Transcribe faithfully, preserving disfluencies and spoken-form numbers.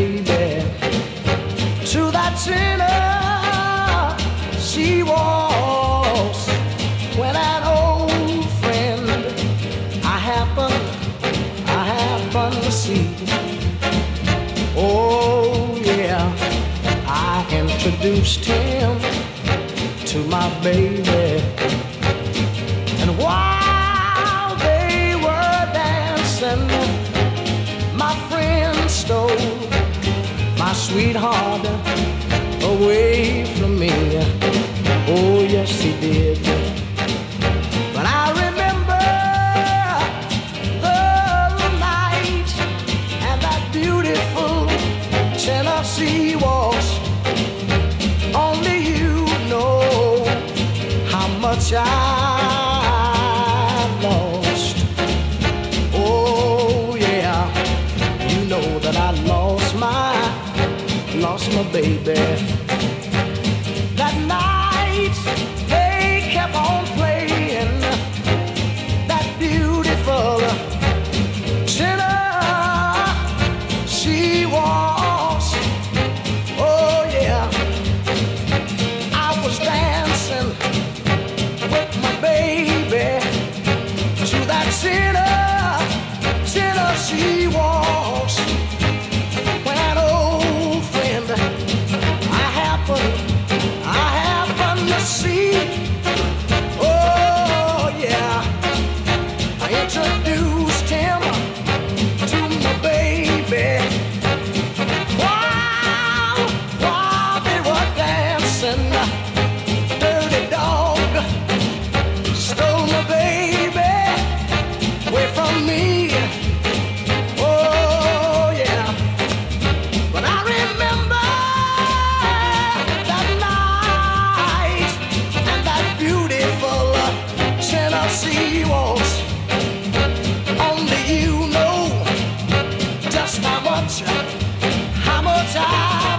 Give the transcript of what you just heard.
baby to that Tennessee waltz. When an old friend I happen, I happen to see. Oh yeah, I introduced him to my baby, and while they were dancing, my friend stole my sweetheart away from me. Oh yes he did. But I remember the night and that beautiful Tennessee waltz. Only you know how much I lost. Oh yeah, you know that I lost my, lost my baby. That night they kept on playing that beautiful Tennessee waltz. Oh yeah, I was dancing with my baby to that Tennessee waltz. When an old friend I happened, I happened to see. Oh yeah, I introduced him to my baby. While, while they were dancing, dirty dog stole my baby away from me. Oh yeah, but I remember that night and that beautiful Tennessee waltz. Only you know just how much, how much I